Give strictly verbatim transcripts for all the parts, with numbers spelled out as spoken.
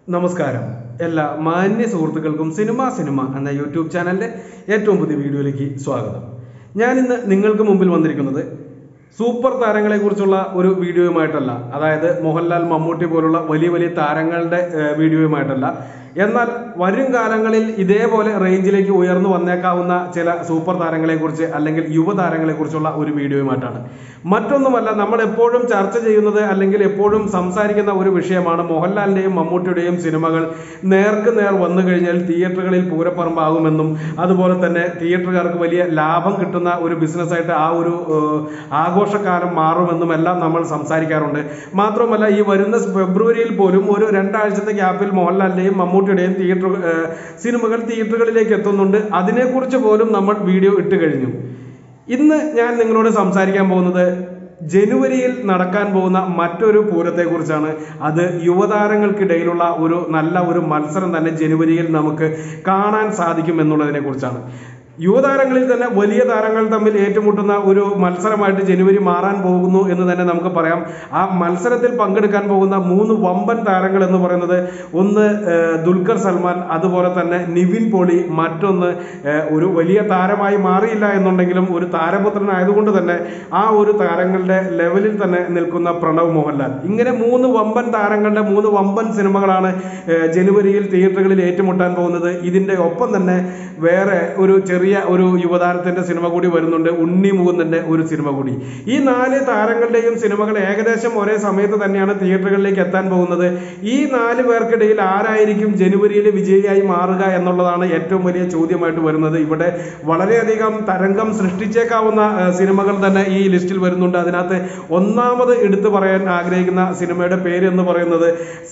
നമസ്കാരം എല്ലാ മാന്യ സുഹൃത്തുക്കൾക്കും സിനിമ സിനിമ എന്ന യൂട്യൂബ് ചാനലിൻ്റെ ഏറ്റവും പുതിയ വീഡിയോയിലേക്ക് സ്വാഗതം. ഞാൻ ഇന്ന് നിങ്ങൾക്ക് മുമ്പിൽ വന്നിരിക്കുന്നത് സൂപ്പർ താരങ്ങളെക്കുറിച്ചുള്ള ഒരു വീഡിയോയുമായിട്ടല്ല, അതായത് മോഹൻലാൽ, മമ്മൂട്ടി പോലുള്ള വലിയ വലിയ താരങ്ങളുടെ വീഡിയോയുമായിട്ടല്ല, എന്നാൽ വരും കാലങ്ങളിൽ ഇതേപോലെ റേഞ്ചിലേക്ക് ഉയർന്നു വന്നേക്കാവുന്ന ചില സൂപ്പർ താരങ്ങളെക്കുറിച്ച് അല്ലെങ്കിൽ യുവതാരങ്ങളെക്കുറിച്ചുള്ള ഒരു വീഡിയോയുമായിട്ടാണ്. മറ്റൊന്നുമല്ല, നമ്മൾ എപ്പോഴും ചർച്ച ചെയ്യുന്നത് അല്ലെങ്കിൽ എപ്പോഴും സംസാരിക്കുന്ന ഒരു വിഷയമാണ് മോഹൻലാലിൻ്റെയും മമ്മൂട്ടിയുടെയും സിനിമകൾ നേർക്ക് നേർ വന്നു കഴിഞ്ഞാൽ തിയേറ്ററുകളിൽ പൂരപ്പറമ്പാകുമെന്നും അതുപോലെ തന്നെ തിയേറ്ററുകാർക്ക് വലിയ ലാഭം കിട്ടുന്ന ഒരു ബിസിനസ്സായിട്ട് ആ ഒരു ആഘോഷക്കാലം മാറുമെന്നും എല്ലാം നമ്മൾ സംസാരിക്കാറുണ്ട്. മാത്രമല്ല, ഈ വരുന്ന ഫെബ്രുവരിയിൽ പോലും ഒരു രണ്ടാഴ്ചത്തെ ഗ്യാപ്പിൽ മോഹൻലാലിൻ്റെയും മമ്മൂട്ടിയുടെയും തിയേറ്റർ സിനിമകൾ തിയേറ്ററുകളിലേക്ക് എത്തുന്നുണ്ട്. അതിനെക്കുറിച്ച് പോലും നമ്മൾ വീഡിയോ ഇട്ട് കഴിഞ്ഞു. ഇന്ന് ഞാൻ നിങ്ങളോട് സംസാരിക്കാൻ പോകുന്നത് ജനുവരിയിൽ നടക്കാൻ പോകുന്ന മറ്റൊരു പൂരത്തെക്കുറിച്ചാണ്. അത് യുവതാരങ്ങൾക്കിടയിലുള്ള ഒരു നല്ല ഒരു മത്സരം തന്നെ ജനുവരിയിൽ നമുക്ക് കാണാൻ സാധിക്കും എന്നുള്ളതിനെ കുറിച്ചാണ്. യുവതാരങ്ങളിൽ തന്നെ വലിയ താരങ്ങൾ തമ്മിൽ ഏറ്റുമുട്ടുന്ന ഒരു മത്സരമായിട്ട് ജനുവരി മാറാൻ പോകുന്നു എന്ന് തന്നെ നമുക്ക് പറയാം. ആ മത്സരത്തിൽ പങ്കെടുക്കാൻ പോകുന്ന മൂന്ന് വമ്പൻ താരങ്ങൾ എന്ന് പറയുന്നത് ഒന്ന് ദുൽഖർ സൽമാൻ, അതുപോലെ തന്നെ നിവിൻ പോളി, മറ്റൊന്ന് ഒരു വലിയ താരമായി മാറിയില്ല എന്നുണ്ടെങ്കിലും ഒരു താരപുത്രനായതുകൊണ്ട് തന്നെ ആ ഒരു താരങ്ങളുടെ ലെവലിൽ തന്നെ നിൽക്കുന്ന പ്രണവ് മോഹൻലാൽ. ഇങ്ങനെ മൂന്ന് വമ്പൻ താരങ്ങളുടെ മൂന്ന് വമ്പൻ സിനിമകളാണ് ജനുവരിയിൽ തിയേറ്ററുകളിൽ ഏറ്റുമുട്ടാൻ പോകുന്നത്. ഇതിൻ്റെ ഒപ്പം തന്നെ വേറെ ഒരു ചെറിയ ഒരു യുവതാരത്തിന്റെ സിനിമ കൂടി വരുന്നുണ്ട്, ഉണ്ണി മുകുന്ദന്റെ ഒരു സിനിമ കൂടി. ഈ നാല് താരങ്ങളുടെയും സിനിമകൾ ഏകദേശം ഒരേ സമയത്ത് തന്നെയാണ് തിയേറ്ററുകളിലേക്ക് എത്താൻ പോകുന്നത്. ഈ നാല് പേർക്കിടയിൽ ആരായിരിക്കും ജനുവരിയിലെ വിജയിയായി മാറുക എന്നുള്ളതാണ് ഏറ്റവും വലിയ ചോദ്യമായിട്ട് വരുന്നത്. ഇവിടെ വളരെയധികം തരംഗം സൃഷ്ടിച്ചേക്കാവുന്ന സിനിമകൾ തന്നെ ഈ ലിസ്റ്റിൽ വരുന്നുണ്ട്. അതിനകത്ത് ഒന്നാമത് എടുത്തു പറയാൻ ആഗ്രഹിക്കുന്ന സിനിമയുടെ പേര് എന്ന് പറയുന്നത്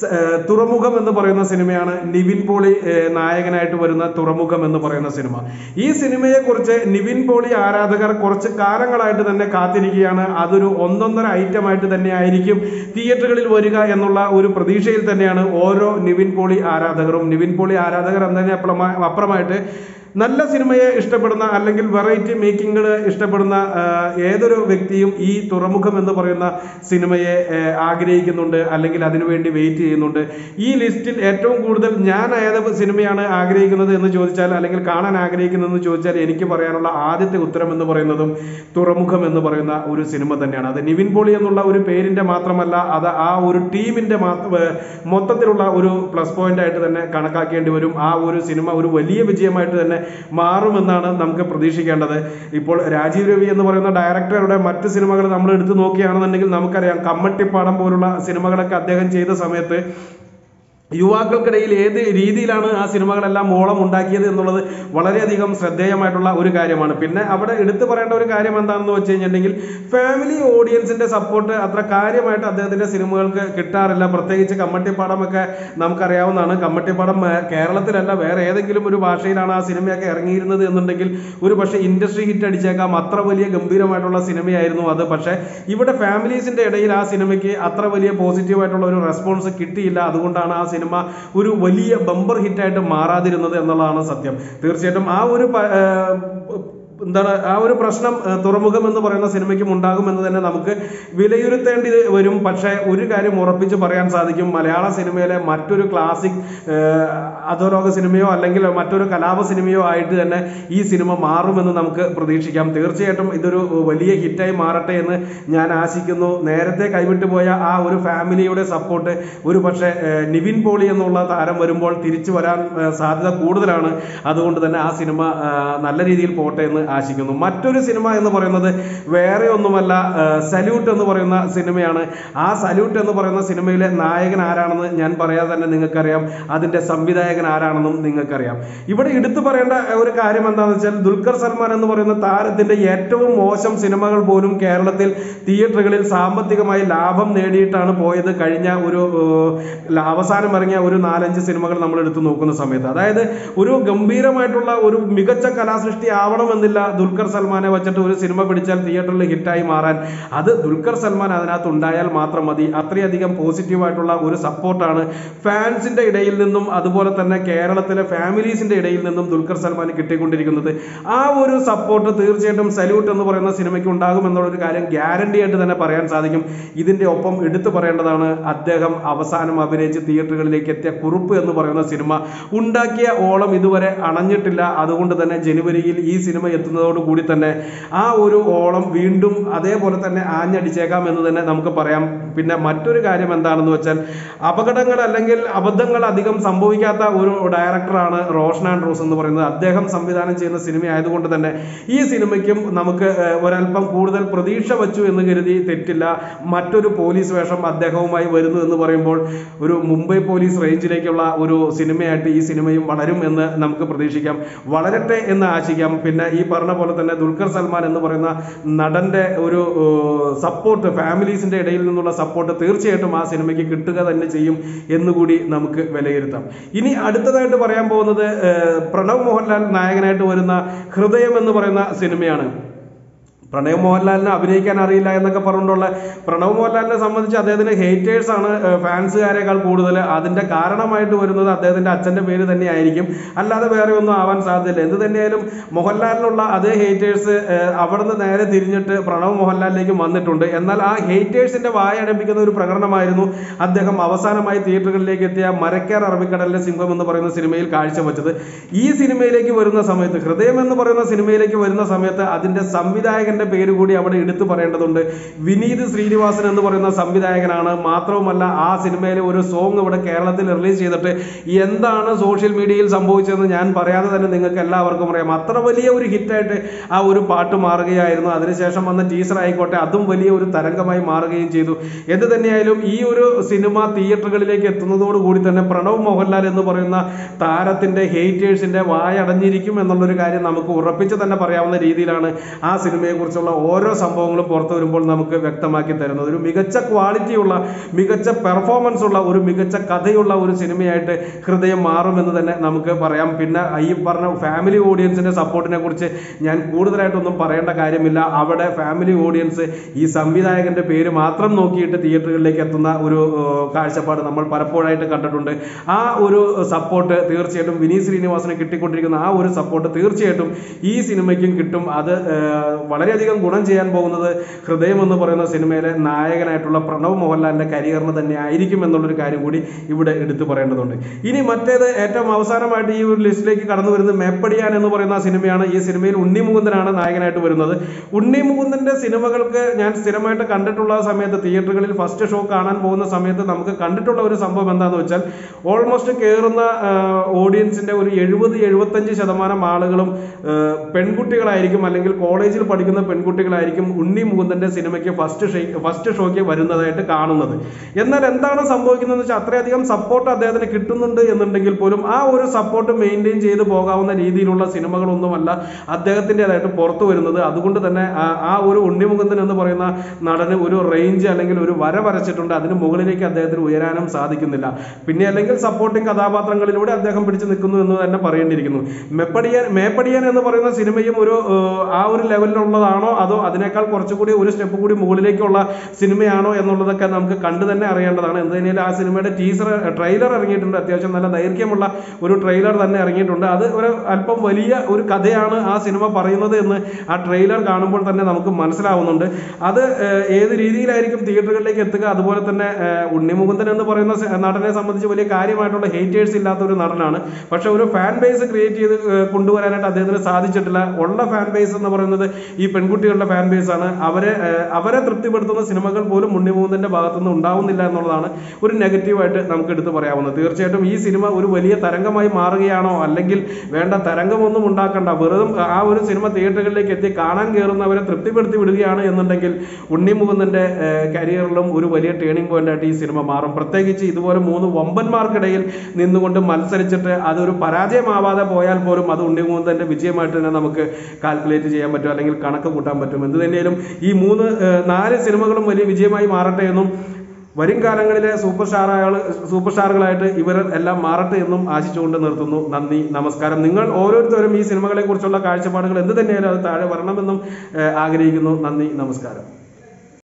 തുറമുഖം എന്ന് പറയുന്ന സിനിമയാണ്. നിവിൻ പോളി നായകനായിട്ട് വരുന്ന തുറമുഖം എന്ന് പറയുന്ന സിനിമ. ഈ സിനിമയെ കുറിച്ച് നിവിൻ പോളി ആരാധകർ കുറച്ച് കാലങ്ങളായിട്ട് തന്നെ കാത്തിരിക്കുകയാണ്. അതൊരു ഒന്നൊന്നര ഐറ്റമായിട്ട് തന്നെ ആയിരിക്കും തിയേറ്ററുകളിൽ വരിക എന്നുള്ള ഒരു പ്രതീക്ഷയിൽ തന്നെയാണ് ഓരോ നിവിൻ പോളി ആരാധകരും. നിവിൻ പോളി ആരാധകർ എന്നതിന് അപ്പുറമായിട്ട് നല്ല സിനിമയെ ഇഷ്ടപ്പെടുന്ന അല്ലെങ്കിൽ വെറൈറ്റി മേക്കിങ്ങുകൾ ഇഷ്ടപ്പെടുന്ന ഏതൊരു വ്യക്തിയും ഈ തുറമുഖം എന്ന് പറയുന്ന സിനിമയെ ആഗ്രഹിക്കുന്നുണ്ട് അല്ലെങ്കിൽ അതിനുവേണ്ടി വെയിറ്റ് ചെയ്യുന്നുണ്ട്. ഈ ലിസ്റ്റിൽ ഏറ്റവും കൂടുതൽ ഞാൻ ഏത് സിനിമയാണ് ആഗ്രഹിക്കുന്നത് എന്ന് ചോദിച്ചാൽ അല്ലെങ്കിൽ കാണാൻ ആഗ്രഹിക്കുന്നതെന്ന് ചോദിച്ചാൽ എനിക്ക് പറയാനുള്ള ആദ്യത്തെ ഉത്തരം എന്ന് പറയുന്നതും തുറമുഖം എന്ന് പറയുന്ന ഒരു സിനിമ തന്നെയാണ്. അത് നിവിൻ പോളി എന്നുള്ള ഒരു പേരിൻ്റെ മാത്രമല്ല, അത് ആ ഒരു ടീമിൻ്റെ മൊത്തത്തിലുള്ള ഒരു പ്ലസ് പോയിന്റ് ആയിട്ട് തന്നെ കണക്കാക്കേണ്ടി വരും. ആ ഒരു സിനിമ ഒരു വലിയ വിജയമായിട്ട് തന്നെ മാറുമെന്നാണ് നമുക്ക് പ്രതീക്ഷിക്കേണ്ടത്. ഇപ്പോൾ രാജീവ് രവി എന്ന് പറയുന്ന ഡയറക്ടറുടെ മറ്റ് സിനിമകൾ നമ്മൾ എടുത്തു നോക്കുകയാണെന്നുണ്ടെങ്കിൽ നമുക്കറിയാം, കമ്മട്ടിപ്പാടം പോലുള്ള സിനിമകളൊക്കെ അദ്ദേഹം ചെയ്ത സമയത്ത് യുവാക്കൾക്കിടയിൽ ഏത് രീതിയിലാണ് ആ സിനിമകളെല്ലാം ഓളം ഉണ്ടാക്കിയത് എന്നുള്ളത് വളരെയധികം ശ്രദ്ധേയമായിട്ടുള്ള ഒരു കാര്യമാണ്. പിന്നെ അവിടെ എടുത്തു പറയേണ്ട ഒരു കാര്യം എന്താണെന്ന് വെച്ച് കഴിഞ്ഞിട്ടുണ്ടെങ്കിൽ ഫാമിലി ഓഡിയൻസിന്റെ സപ്പോർട്ട് അത്ര കാര്യമായിട്ട് അദ്ദേഹത്തിന്റെ സിനിമകൾക്ക് കിട്ടാറില്ല. പ്രത്യേകിച്ച് കമ്മട്ടിപ്പാടമൊക്കെ നമുക്കറിയാവുന്നതാണ്. കമ്മട്ടിപ്പാടം കേരളത്തിലല്ല വേറെ ഏതെങ്കിലും ഒരു ഭാഷയിലാണ് ആ സിനിമയൊക്കെ ഇറങ്ങിയിരുന്നത് എന്നുണ്ടെങ്കിൽ ഒരു പക്ഷേ ഇൻഡസ്ട്രി ഹിറ്റ് അടിച്ചേക്കാം. അത്ര വലിയ ഗംഭീരമായിട്ടുള്ള സിനിമയായിരുന്നു അത്. പക്ഷേ ഇവിടെ ഫാമിലീസിന്റെ ഇടയിൽ ആ സിനിമയ്ക്ക് അത്ര വലിയ പോസിറ്റീവായിട്ടുള്ള ഒരു റെസ്പോൺസ് കിട്ടിയില്ല. അതുകൊണ്ടാണ് ആ സിനിമ ഒരു വലിയ ബമ്പർ ഹിറ്റായിട്ട് മാറാതിരുന്നത് എന്നുള്ളതാണ് സത്യം. തീർച്ചയായിട്ടും ആ ഒരു എന്താണ് ആ ഒരു പ്രശ്നം തുറമുഖം എന്ന് പറയുന്ന സിനിമയ്ക്കും ഉണ്ടാകുമെന്ന് തന്നെ നമുക്ക് വിലയിരുത്തേണ്ടി വരും. പക്ഷേ ഒരു കാര്യം ഉറപ്പിച്ച് പറയാൻ സാധിക്കും, മലയാള സിനിമയിലെ മറ്റൊരു ക്ലാസിക് അധോലോക സിനിമയോ അല്ലെങ്കിൽ മറ്റൊരു കലാപ സിനിമയോ ആയിട്ട് തന്നെ ഈ സിനിമ മാറുമെന്ന് നമുക്ക് പ്രതീക്ഷിക്കാം. തീർച്ചയായിട്ടും ഇതൊരു വലിയ ഹിറ്റായി മാറട്ടെ എന്ന് ഞാൻ ആശിക്കുന്നു. നേരത്തെ കൈവിട്ടു പോയ ആ ഒരു ഫാമിലിയുടെ സപ്പോർട്ട് ഒരു പക്ഷേ നിവിൻ പോളി എന്നുള്ള താരം വരുമ്പോൾ തിരിച്ചു വരാൻ സാധ്യത കൂടുതലാണ്. അതുകൊണ്ട് തന്നെ ആ സിനിമ നല്ല രീതിയിൽ പോട്ടെ എന്ന് ആശിക്കുന്നു. മറ്റൊരു സിനിമ എന്ന് പറയുന്നത് വേറെ ഒന്നുമല്ല, സല്യൂട്ട് എന്ന് പറയുന്ന സിനിമയാണ്. ആ സല്യൂട്ട് എന്ന് പറയുന്ന സിനിമയിലെ നായകൻ ആരാണെന്ന് ഞാൻ പറയാതെ തന്നെ നിങ്ങൾക്കറിയാം. അതിൻ്റെ സംവിധായകൻ ആരാണെന്നും നിങ്ങൾക്കറിയാം. ഇവിടെ എടുത്തു പറയേണ്ട ഒരു കാര്യം എന്താണെന്ന് വെച്ചാൽ, ദുൽഖർ സൽമാൻ എന്ന് പറയുന്ന താരത്തിൻ്റെ ഏറ്റവും മോശം സിനിമകൾ പോലും കേരളത്തിൽ തിയേറ്ററുകളിൽ സാമ്പത്തികമായി ലാഭം നേടിയിട്ടാണ് പോയത്. കഴിഞ്ഞ ഒരു അവസാനം ഇറങ്ങിയ ഒരു നാലഞ്ച് സിനിമകൾ നമ്മൾ എടുത്തു നോക്കുന്ന സമയത്ത്, അതായത് ഒരു ഗംഭീരമായിട്ടുള്ള ഒരു മികച്ച കലാസൃഷ്ടി ആവണമെന്നില്ല വേണമെന്നില്ല ദുൽഖർ സൽമാനെ വെച്ചിട്ട് ഒരു സിനിമ പിടിച്ചാൽ തിയേറ്ററിൽ ഹിറ്റായി മാറാൻ. അത് ദുൽഖർ സൽമാൻ അതിനകത്ത് ഉണ്ടായാൽ മാത്രം മതി. അത്രയധികം പോസിറ്റീവായിട്ടുള്ള ഒരു സപ്പോർട്ടാണ് ഫാൻസിന്റെ ഇടയിൽ നിന്നും അതുപോലെ തന്നെ കേരളത്തിലെ ഫാമിലീസിന്റെ ഇടയിൽ നിന്നും ദുൽഖർ സൽമാന് കിട്ടിക്കൊണ്ടിരിക്കുന്നത്. ആ ഒരു സപ്പോർട്ട് തീർച്ചയായിട്ടും സല്യൂട്ട് എന്ന് പറയുന്ന സിനിമയ്ക്ക് ഉണ്ടാകും എന്നുള്ളൊരു കാര്യം ഗ്യാരണ്ടി ആയിട്ട് തന്നെ പറയാൻ സാധിക്കും. ഇതിന്റെ ഒപ്പം എടുത്തു പറയേണ്ടതാണ് അദ്ദേഹം അവസാനം അഭിനയിച്ച് തിയേറ്ററുകളിലേക്ക് എത്തിയ കുറുപ്പ് എന്ന് പറയുന്ന സിനിമ ഉണ്ടാക്കിയ ഓളം ഇതുവരെ അണഞ്ഞിട്ടില്ല. അതുകൊണ്ട് തന്നെ ജനുവരിയിൽ ഈ സിനിമ എത്തുന്നതോടുകൂടി തന്നെ ആ ഒരു ഓളം വീണ്ടും അതേപോലെ തന്നെ ആഞ്ഞടിച്ചേക്കാം എന്ന് തന്നെ നമുക്ക് പറയാം. പിന്നെ മറ്റൊരു കാര്യം എന്താണെന്ന് വെച്ചാൽ അപകടങ്ങൾ അല്ലെങ്കിൽ അബദ്ധങ്ങൾ അധികം സംഭവിക്കാത്ത ഒരു ഡയറക്ടറാണ് റോഷൻ ആൻഡ്രൂസ് എന്ന് പറയുന്നത്. അദ്ദേഹം സംവിധാനം ചെയ്യുന്ന സിനിമ ആയതുകൊണ്ട് തന്നെ ഈ സിനിമയ്ക്കും നമുക്ക് ഒരല്പം കൂടുതൽ പ്രതീക്ഷ വച്ചു എന്ന് കരുതി തെറ്റില്ല. മറ്റൊരു പോലീസ് വേഷം അദ്ദേഹവുമായി വരുന്നു എന്ന് പറയുമ്പോൾ ഒരു മുംബൈ പോലീസ് റേഞ്ചിലേക്കുള്ള ഒരു സിനിമയായിട്ട് ഈ സിനിമയും വളരും എന്ന് നമുക്ക് പ്രതീക്ഷിക്കാം. വളരട്ടെ എന്ന് ആശിക്കാം. പിന്നെ ഈ പറഞ്ഞ പോലെ തന്നെ ദുൽഖർ സൽമാൻ എന്ന് പറയുന്ന നടന്റെ ഒരു സപ്പോർട്ട് ഫാമിലീസിന്റെ ഇടയിൽ നിന്നുള്ള സപ്പോർട്ട് തീർച്ചയായിട്ടും ആ സിനിമയ്ക്ക് കിട്ടുക തന്നെ ചെയ്യും എന്നുകൂടി നമുക്ക് വിലയിരുത്താം. ഇനി അടുത്തതായിട്ട് പറയാൻ പോകുന്നത് പ്രണവ് മോഹൻലാൽ നായകനായിട്ട് വരുന്ന ഹൃദയം എന്ന് പറയുന്ന സിനിമയാണ്. പ്രണവ് മോഹൻലാലിനെ അഭിനയിക്കാൻ അറിയില്ല എന്നൊക്കെ പറഞ്ഞുകൊണ്ടുള്ള പ്രണവ് മോഹൻലാലിനെ സംബന്ധിച്ച് അദ്ദേഹത്തിന് ഹേറ്റേഴ്സ് ആണ് ഫാൻസുകാരേക്കാൾ കൂടുതൽ. അതിന്റെ കാരണമായിട്ട് വരുന്നത് അദ്ദേഹത്തിന്റെ അച്ഛന്റെ പേര് തന്നെ ആയിരിക്കും, അല്ലാതെ വേറെ ഒന്നും ആവാൻ സാധ്യതയില്ല. എന്ത് തന്നെയായാലും മോഹൻലാലിനുള്ള അതേ ഹേറ്റേഴ്സ് അവിടുന്ന് നേരെ തിരിഞ്ഞിട്ട് പ്രണവ് മോഹൻലാലിലേക്ക് വന്നിട്ടുണ്ട്. എന്നാൽ ആ ഹേറ്റേഴ്സിന്റെ വായ അടപ്പിക്കുന്ന ഒരു പ്രകടനമായിരുന്നു അദ്ദേഹം അവസാനമായി തിയേറ്ററുകളിലേക്ക് എത്തിയ മരക്കാർ അറബിക്കടലിലെ സിംഹം എന്ന് പറയുന്ന സിനിമയിൽ കാഴ്ചവെച്ചത്. ഈ സിനിമയിലേക്ക് വരുന്ന സമയത്ത്, ഹൃദയം എന്ന് പറയുന്ന സിനിമയിലേക്ക് വരുന്ന സമയത്ത് അതിന്റെ സംവിധായകന്റെ പേര് കൂടി അവിടെ എടുത്തു പറയേണ്ടതുണ്ട്. വിനീത് ശ്രീനിവാസൻ എന്ന് പറയുന്ന സംവിധായകനാണ്. മാത്രവുമല്ല ആ സിനിമയിലെ ഒരു സോങ് ഇവിടെ കേരളത്തിൽ റിലീസ് ചെയ്തിട്ട് എന്താണ് സോഷ്യൽ മീഡിയയിൽ സംഭവിച്ചതെന്ന് ഞാൻ പറയാതെ തന്നെ നിങ്ങൾക്ക് എല്ലാവർക്കും അറിയാം. അത്ര വലിയ ഒരു ഹിറ്റായിട്ട് ആ ഒരു പാട്ട് മാറുകയായിരുന്നു. അതിനുശേഷം വന്ന ടീസർ ആയിക്കോട്ടെ, അതും വലിയ ഒരു തരംഗമായി മാറുകയും ചെയ്തു. എന്ത് തന്നെയായാലും ഈ ഒരു സിനിമ തിയേറ്ററുകളിലേക്ക് എത്തുന്നതോടുകൂടി തന്നെ പ്രണവ് മോഹൻലാൽ എന്ന് പറയുന്ന താരത്തിന്റെ ഹേറ്റേഴ്സിന്റെ വായടഞ്ഞിരിക്കും എന്നുള്ളൊരു കാര്യം നമുക്ക് ഉറപ്പിച്ച് തന്നെ പറയാവുന്ന രീതിയിലാണ് ആ സിനിമയെ കുറിച്ചുള്ള ഓരോ സംഭവങ്ങളും പുറത്തു വരുമ്പോൾ നമുക്ക് വ്യക്തമാക്കി തരുന്നത്. ഒരു മികച്ച ക്വാളിറ്റിയുള്ള, മികച്ച പെർഫോമൻസ് ഉള്ള, ഒരു മികച്ച കഥയുള്ള ഒരു സിനിമയായിട്ട് ഹൃദയം മാറുമെന്ന് തന്നെ നമുക്ക് പറയാം. പിന്നെ ഈ പറഞ്ഞ ഫാമിലി ഓഡിയൻസിന്റെ സപ്പോർട്ടിനെ കുറിച്ച് ഞാൻ കൂടുതലായിട്ടൊന്നും പറയേണ്ട കാര്യമില്ല. അവിടെ ഫാമിലി ഓഡിയൻസ് ഈ സംവിധായകന്റെ പേര് മാത്രം നോക്കിയിട്ട് തിയേറ്ററുകളിലേക്ക് എത്തുന്ന ഒരു കാഴ്ചപ്പാട് നമ്മൾ പലപ്പോഴായിട്ട് കണ്ടിട്ടുണ്ട്. ആ ഒരു സപ്പോർട്ട് തീർച്ചയായിട്ടും വിനീത് ശ്രീനിവാസന് കിട്ടിക്കൊണ്ടിരിക്കുന്ന ആ ഒരു സപ്പോർട്ട് തീർച്ചയായിട്ടും ഈ സിനിമയ്ക്കും കിട്ടും. അത് വളരെയധികം ഗുണം ചെയ്യാൻ പോകുന്നത് ഹൃദയം എന്ന് പറയുന്ന സിനിമയിലെ നായകനായിട്ടുള്ള പ്രണവ് മോഹൻലാലിന്റെ കരിയറിന് തന്നെ ആയിരിക്കും എന്നുള്ളൊരു കാര്യം കൂടി ഇവിടെ എടുത്തു പറയേണ്ടതുണ്ട്. ഇനി മറ്റേത് ഏറ്റവും അവസാനമായിട്ട് ഈ ഒരു ലിസ്റ്റിലേക്ക് കടന്നു വരുന്നത് മേപ്പടിയാൻ എന്ന് പറയുന്ന സിനിമയാണ്. ഈ സിനിമയിൽ ഉണ്ണി മുകുന്ദനാണ് നായകനായിട്ട് വരുന്നത്. ഉണ്ണി മുകുന്ദന്റെ സിനിമകൾക്ക് ഞാൻ സ്ഥിരമായിട്ട് കണ്ടിട്ടുള്ള സമയത്ത്, തിയേറ്ററുകളിൽ ഫസ്റ്റ് ഷോ കാണാൻ പോകുന്ന സമയത്ത് നമുക്ക് കണ്ടിട്ടുള്ള ഒരു സംഭവം എന്താണെന്ന് വെച്ചാൽ ഓൾമോസ്റ്റ് കയറുന്ന ഓഡിയൻസിന്റെ ഒരു എഴുപത് എഴുപത്തഞ്ച് ശതമാനം ആളുകളും പെൺകുട്ടികളായിരിക്കും, അല്ലെങ്കിൽ കോളേജിൽ പഠിക്കുന്ന പെൺകുട്ടികളായിരിക്കും ഉണ്ണി മുകുന്ദന്റെ സിനിമയ്ക്ക് ഫസ്റ്റ് ഷോ ഫസ്റ്റ് ഷോയ്ക്ക് വരുന്നതായിട്ട് കാണുന്നത്. എന്നാൽ എന്താണ് സംഭവിക്കുന്നതെന്ന് വെച്ചാൽ അത്രയധികം സപ്പോർട്ട് അദ്ദേഹത്തിന് കിട്ടുന്നുണ്ട് എന്നുണ്ടെങ്കിൽ പോലും ആ ഒരു സപ്പോർട്ട് മെയിൻറ്റെയിൻ ചെയ്ത് പോകാവുന്ന രീതിയിലുള്ള സിനിമകളൊന്നുമല്ല അദ്ദേഹത്തിൻ്റെതായിട്ട് പുറത്തു വരുന്നത്. അതുകൊണ്ട് തന്നെ ആ ഒരു ഉണ്ണി മുകുന്ദൻ എന്ന് പറയുന്ന നടന് ഒരു റേഞ്ച് അല്ലെങ്കിൽ ഒരു വര വരച്ചിട്ടുണ്ട്. അതിന് മുകളിലേക്ക് അദ്ദേഹത്തിന് ഉയരാനും സാധിക്കുന്നില്ല. പിന്നെ അല്ലെങ്കിൽ സപ്പോർട്ടിംഗ് കഥാപാത്രങ്ങളിലൂടെ അദ്ദേഹം പിടിച്ചു നിൽക്കുന്നു എന്ന് തന്നെ പറയേണ്ടിയിരിക്കുന്നു. മേപ്പടിയാൻ മേപ്പടിയാൻ എന്ന് പറയുന്ന സിനിമയും ഒരു ആ ഒരു ലെവലിലുള്ളതാണോ അതോ അതിനേക്കാൾ കുറച്ചുകൂടി ഒരു സ്റ്റെപ്പ് കൂടി മുകളിലേക്കുള്ള സിനിമയാണോ എന്നുള്ളതൊക്കെ നമുക്ക് കണ്ടു തന്നെ അറിയേണ്ടതാണ്. എന്ത് തന്നെയാലും ആ സിനിമയുടെ ടീസർ ട്രെയിലർ ഇറങ്ങിയിട്ടുണ്ട്. അത്യാവശ്യം നല്ല ദൈർഘ്യമുള്ള ഒരു ട്രെയിലർ തന്നെ ഇറങ്ങിയിട്ടുണ്ട്. അത് ഒരു അല്പം വലിയ ഒരു കഥയാണ് ആ സിനിമ പറയുന്നത് എന്ന് ആ ട്രെയിലർ കാണുമ്പോൾ തന്നെ നമുക്ക് മനസ്സിലാവുന്നുണ്ട്. അത് ഏത് രീതിയിലായിരിക്കും തിയേറ്ററുകളിലേക്ക് എത്തുക. അതുപോലെ തന്നെ ഉണ്ണി മുകുന്ദൻ എന്ന് പറയുന്ന നടനെ സംബന്ധിച്ച് വലിയ കാര്യമായിട്ടുള്ള ഹേറ്റേഴ്സ് ഇല്ലാത്ത ഒരു നടനാണ്. പക്ഷെ ഒരു ഫാൻ ബേസ് ക്രിയേറ്റ് ചെയ്ത് കൊണ്ടുവരാനായിട്ട് അദ്ദേഹത്തിന് സാധിച്ചിട്ടില്ല. ഉള്ള ഫാൻ ബേസ് എന്ന് പറയുന്നത് ഈ പെൺകുട്ടികളുടെ ഫാൻ ബേസ് ആണ്. അവരെ അവരെ തൃപ്തിപ്പെടുത്തുന്ന സിനിമകൾ പോലും ഉണ്ണി മുകുന്ദന്റെ ഭാഗത്തുനിന്ന് ഉണ്ടാവുന്നില്ല എന്നുള്ളതാണ് ഒരു നെഗറ്റീവായിട്ട് നമുക്ക് എടുത്തു പറയാവുന്നത്. തീർച്ചയായിട്ടും ഈ സിനിമ ഒരു വലിയ തരംഗമായി മാറുകയാണോ, അല്ലെങ്കിൽ വേണ്ട തരംഗമൊന്നും ഉണ്ടാക്കണ്ട, വെറും ആ ഒരു സിനിമ തിയേറ്ററുകളിലേക്ക് എത്തി കാണാൻ കയറുന്നവരെ തൃപ്തിപ്പെടുത്തി വിടുകയാണ് എന്നുണ്ടെങ്കിൽ ഉണ്ണി മുകുന്ദന്റെ കരിയറിലും ഒരു വലിയ ടേണിംഗ് പോയിന്റ് ആയിട്ട് ഈ സിനിമ മാറും. പ്രത്യേകിച്ച് ഇതുപോലെ മൂന്ന് വമ്പന്മാർക്കിടയിൽ നിന്നുകൊണ്ട് മത്സരിച്ചിട്ട് അതൊരു പരാജയമാവാതെ പോയാൽ പോലും അത് ഉണ്ണി മുകുന്ദന്റെ വിജയമായിട്ട് തന്നെ നമുക്ക് കാൽക്കുലേറ്റ് ചെയ്യാൻ പറ്റും, അല്ലെങ്കിൽ കണക്ക് കൂട്ടാൻ പറ്റും. എന്ത് തന്നെയാലും ഈ മൂന്ന് നാല് സിനിമകളും വലിയ വിജയമായി മാറട്ടെ എന്നും വരും കാലങ്ങളിലെ സൂപ്പർ സ്റ്റാറുകൾ സൂപ്പർ സ്റ്റാറുകളായിട്ട് ഇവർ എല്ലാം മാറട്ടെ എന്നും ആശിച്ചുകൊണ്ട് നിർത്തുന്നു. നന്ദി, നമസ്കാരം. നിങ്ങൾ ഓരോരുത്തരും ഈ സിനിമകളെ കുറിച്ചുള്ള കാഴ്ചപ്പാടുകൾ എന്ത് തന്നെയായാലും അത് താഴെ വരണമെന്നും ആഗ്രഹിക്കുന്നു. നന്ദി, നമസ്കാരം.